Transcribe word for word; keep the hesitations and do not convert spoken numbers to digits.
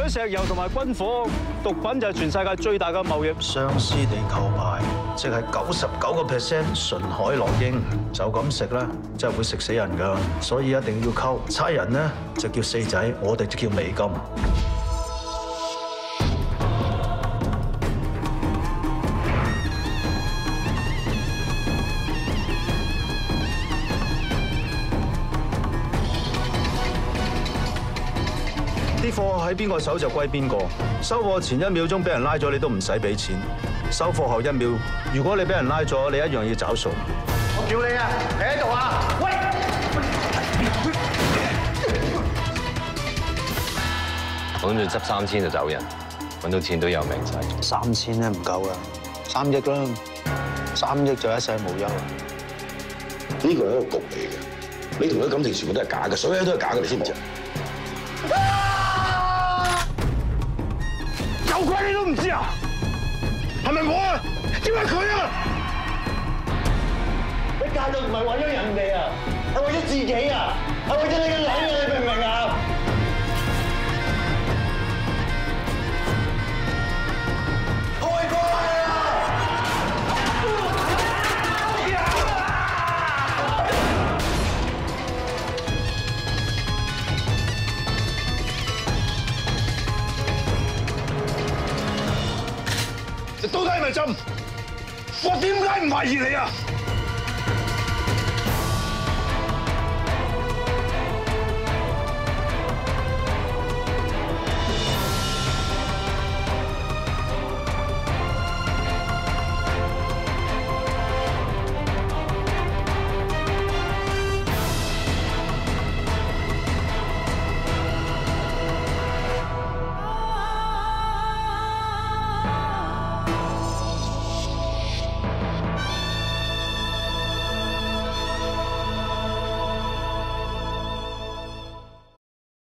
咗石油同埋軍火，毒品就係全世界最大嘅貿易。 相思地球牌，即係九十九個 percent 純海洛英，就咁食咧，真係會食死人㗎。所以一定要溝。差人咧就叫四仔，我哋就叫美金。 啲貨喺邊個手就歸邊個。收貨前一秒鐘俾人拉咗，你都唔使俾錢。收貨後一秒，如果你俾人拉咗，你一樣要找數。我叫你啊，你喺度啊！喂！ 諗住執三千就走人，揾到錢都有命使。 三千咧唔夠啊，三億啦，三億就一世無憂。 呢個係一個局嚟嘅，你同佢感情全部都係假嘅，所有都係假嘅，你知唔知啊？ 有鬼你都唔知啊？係咪我啊？點解佢啊？你嫁咗唔係為咗人哋啊，係為咗自己啊，係為咗你嘅女啊！你明唔明啊？開過嚟啊！到底係咪真？我點解唔懷疑你啊？